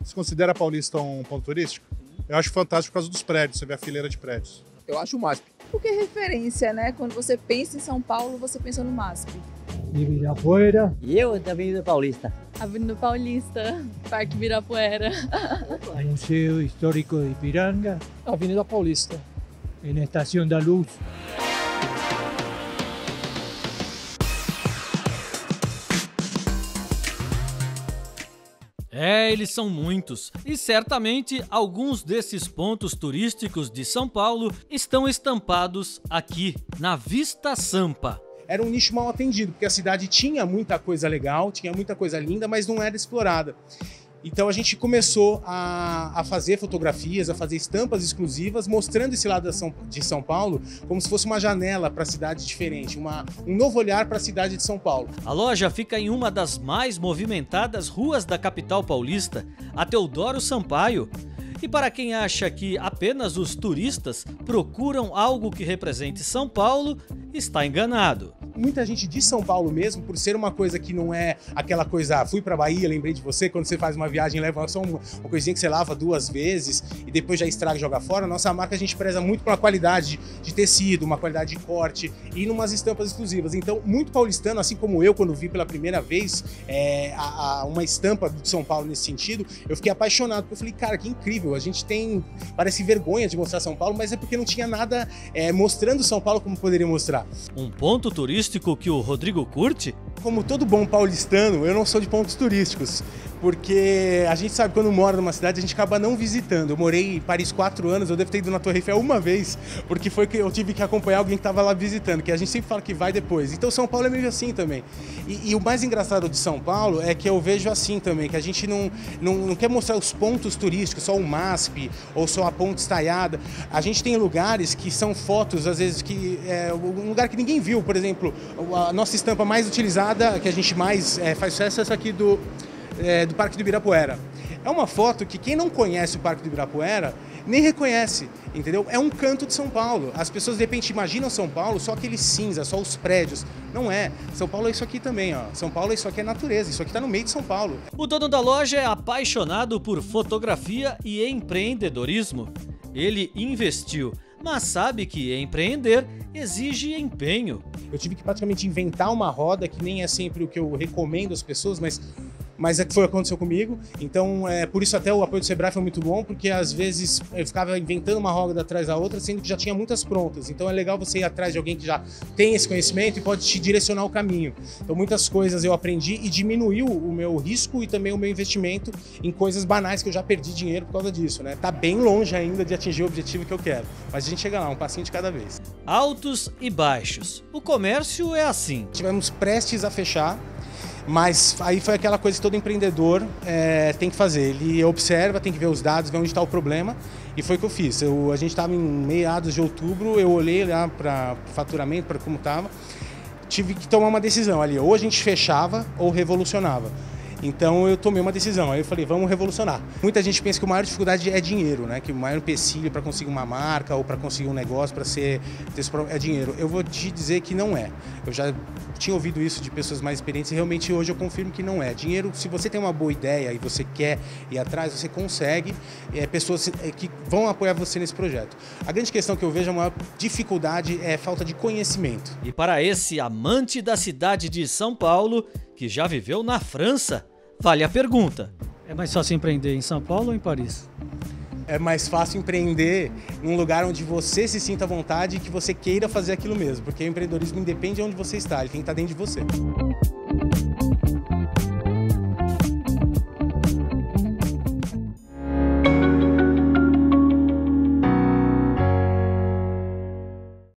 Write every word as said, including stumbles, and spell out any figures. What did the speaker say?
Você considera Paulista um ponto turístico? Eu acho fantástico por causa dos prédios, você vê a fileira de prédios. Eu acho o MASP. Porque é referência, né? Quando você pensa em São Paulo, você pensa no MASP. Ibirapuera. E eu da Avenida Paulista. Avenida Paulista, Parque Ibirapuera. Museo Histórico de Ipiranga. Avenida Paulista. En Estación da Luz. É, eles são muitos, e certamente alguns desses pontos turísticos de São Paulo estão estampados aqui, na Vista Sampa. Era um nicho mal atendido, porque a cidade tinha muita coisa legal, tinha muita coisa linda, mas não era explorada. Então a gente começou a, a fazer fotografias, a fazer estampas exclusivas, mostrando esse lado de São Paulo como se fosse uma janela para a cidade diferente, uma, um novo olhar para a cidade de São Paulo. A loja fica em uma das mais movimentadas ruas da capital paulista, a Teodoro Sampaio. E para quem acha que apenas os turistas procuram algo que represente São Paulo, está enganado. Muita gente de São Paulo mesmo, por ser uma coisa que não é aquela coisa, ah, fui pra Bahia, lembrei de você, quando você faz uma viagem, leva só uma, uma coisinha que você lava duas vezes e depois já estraga e joga fora. Nossa marca a gente preza muito pela qualidade de tecido, uma qualidade de corte e numas estampas exclusivas. Então, muito paulistano, assim como eu, quando vi pela primeira vez é, a, a, uma estampa de São Paulo nesse sentido, eu fiquei apaixonado, porque eu falei, cara, que incrível, a gente tem, parece vergonha de mostrar São Paulo, mas é porque não tinha nada é, mostrando São Paulo como poderia mostrar. Um ponto turístico que o Rodrigo curte? Como todo bom paulistano, eu não sou de pontos turísticos, porque a gente sabe, quando mora numa cidade, a gente acaba não visitando. Eu morei em Paris quatro anos, eu devo ter ido na Torre Eiffel uma vez, porque foi que eu tive que acompanhar alguém que estava lá visitando, que a gente sempre fala que vai depois. Então São Paulo é meio assim também. E, e o mais engraçado de São Paulo é que eu vejo assim também, que a gente não, não, não quer mostrar os pontos turísticos, só o MASP ou só a Ponte Estaiada. A gente tem lugares que são fotos, às vezes, que é um lugar que ninguém viu. Por exemplo, a nossa estampa mais utilizada, que a gente mais é, faz sucesso, é essa aqui do, é, do Parque do Ibirapuera. É uma foto que quem não conhece o Parque do Ibirapuera nem reconhece, entendeu? É um canto de São Paulo. As pessoas de repente imaginam São Paulo só aquele cinza, só os prédios. Não é. São Paulo é isso aqui também, ó. São Paulo é isso aqui, é natureza. Isso aqui tá no meio de São Paulo. O dono da loja é apaixonado por fotografia e empreendedorismo. Ele investiu, mas sabe que empreender exige empenho. Eu tive que praticamente inventar uma roda, que nem é sempre o que eu recomendo às pessoas, mas... mas é que foi o que aconteceu comigo. Então, é, por isso até o apoio do Sebrae foi muito bom, porque às vezes eu ficava inventando uma roda atrás da outra, sendo que já tinha muitas prontas. Então é legal você ir atrás de alguém que já tem esse conhecimento e pode te direcionar o caminho. Então muitas coisas eu aprendi e diminuiu o meu risco e também o meu investimento em coisas banais que eu já perdi dinheiro por causa disso, né? Tá bem longe ainda de atingir o objetivo que eu quero, mas a gente chega lá, um passinho de cada vez. Altos e baixos. O comércio é assim. Tivemos prestes a fechar, mas aí foi aquela coisa que todo empreendedor é, tem que fazer. Ele observa, tem que ver os dados, ver onde está o problema. E foi o que eu fiz. Eu, a gente estava em meados de outubro, eu olhei lá para o faturamento, para como estava. Tive que tomar uma decisão ali. Ou a gente fechava ou revolucionava. Então eu tomei uma decisão, aí eu falei, vamos revolucionar. Muita gente pensa que a maior dificuldade é dinheiro, né? Que o maior empecilho para conseguir uma marca ou para conseguir um negócio, para ser é dinheiro. Eu vou te dizer que não é. Eu já tinha ouvido isso de pessoas mais experientes e realmente hoje eu confirmo que não é. Dinheiro, se você tem uma boa ideia e você quer ir atrás, você consegue, é, pessoas que vão apoiar você nesse projeto. A grande questão que eu vejo, a maior dificuldade é falta de conhecimento. E para esse amante da cidade de São Paulo, que já viveu na França, vale a pergunta. É mais fácil empreender em São Paulo ou em Paris? É mais fácil empreender num lugar onde você se sinta à vontade e que você queira fazer aquilo mesmo, porque o empreendedorismo independe de onde você está, ele tem que estar dentro de você.